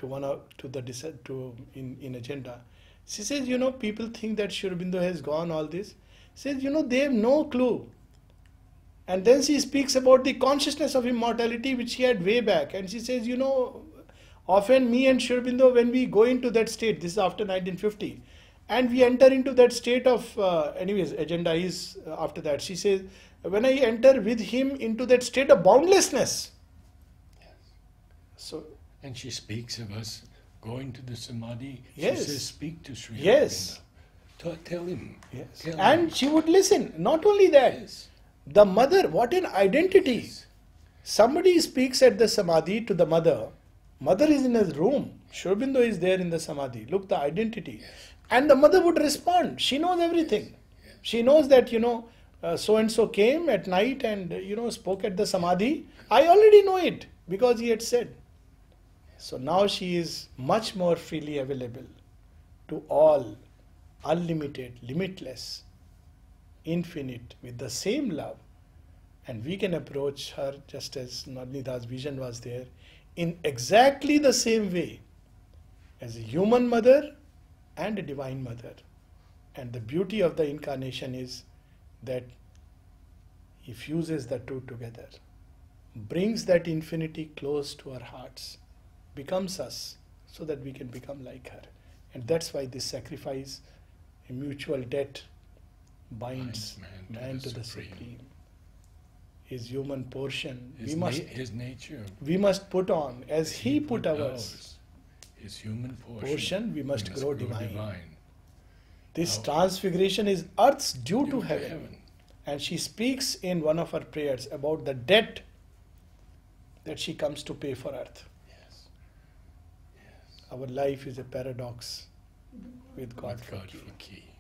[SPEAKER 2] in agenda. She says, people think that Sri Aurobindo has gone all this. She says, they have no clue. And then she speaks about the consciousness of immortality which she had way back. And she says, often me and Sri Aurobindo, when we go into that state, this is after 1950, and we enter into that state of, agenda is after that. She says, when I enter with him into that state of boundlessness.
[SPEAKER 1] Yes.
[SPEAKER 2] So,
[SPEAKER 1] and she speaks of us going to the Samadhi.
[SPEAKER 2] Yes.
[SPEAKER 1] She says, speak to Sri
[SPEAKER 2] Yes.
[SPEAKER 1] Aurobindo. Tell him.
[SPEAKER 2] Yes.
[SPEAKER 1] Tell
[SPEAKER 2] And
[SPEAKER 1] him.
[SPEAKER 2] she would listen. Not only that,
[SPEAKER 1] Yes.
[SPEAKER 2] the mother, what an identity.
[SPEAKER 1] Yes.
[SPEAKER 2] Somebody speaks at the Samadhi to the mother. Mother is in his room. Sri Aurobindo is there in the Samadhi. Look, the identity.
[SPEAKER 1] Yes.
[SPEAKER 2] And the mother would respond. She knows everything.
[SPEAKER 1] Yes.
[SPEAKER 2] She knows that, so-and-so came at night and, spoke at the Samadhi. I already know it because he had said. So now she is much more freely available to all, unlimited, limitless, infinite, with the same love. And we can approach her just as Nalinida's vision was there, in exactly the same way as a human mother and a divine mother. And the beauty of the incarnation is that he fuses the two together, brings that infinity close to our hearts, becomes us, so that we can become like her. And that's why this sacrifice, a mutual debt, binds man to the Supreme. His human portion,
[SPEAKER 1] His nature.
[SPEAKER 2] we must put on as he put ours.
[SPEAKER 1] His human portion,
[SPEAKER 2] We must grow divine. This
[SPEAKER 1] Now,
[SPEAKER 2] transfiguration is earth's due to heaven. And she speaks in one of her prayers about the debt that she comes to pay for earth.
[SPEAKER 1] Yes. Yes.
[SPEAKER 2] Our life is a paradox with God
[SPEAKER 1] With
[SPEAKER 2] for
[SPEAKER 1] God
[SPEAKER 2] key.
[SPEAKER 1] for key.